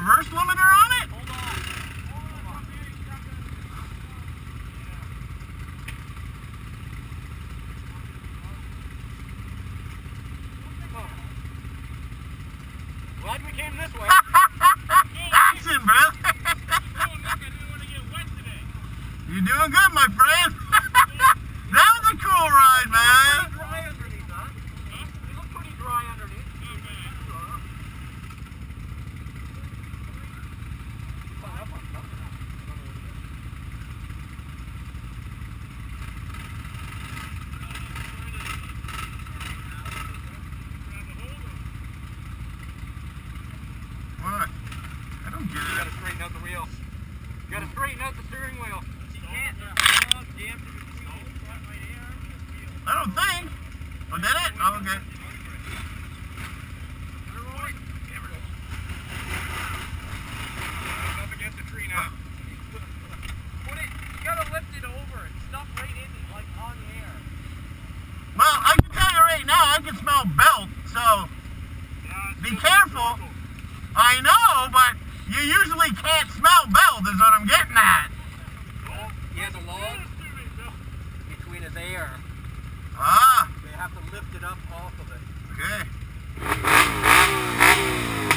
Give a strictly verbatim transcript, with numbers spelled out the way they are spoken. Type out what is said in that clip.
reverse limiter on it? Hold on. Hold on. Glad we came this way. Action, bro. You're doing good, my friend. That was a cool ride, man. Pretty dry underneath, huh? It looked pretty dry underneath. What? I don't get You it. gotta straighten out the wheel. You gotta straighten out the steering wheel. I don't think. Oh, did it? Oh, okay. Up against the tree now. Put it, you gotta lift it over and stuff right in it, like on the air. Well, I can tell you right now, I can smell belt, so be careful. I know, but you usually can't smell belt is what I'm getting at. Yeah, the log between it there. Ah. They have to lift it up off of it. Okay.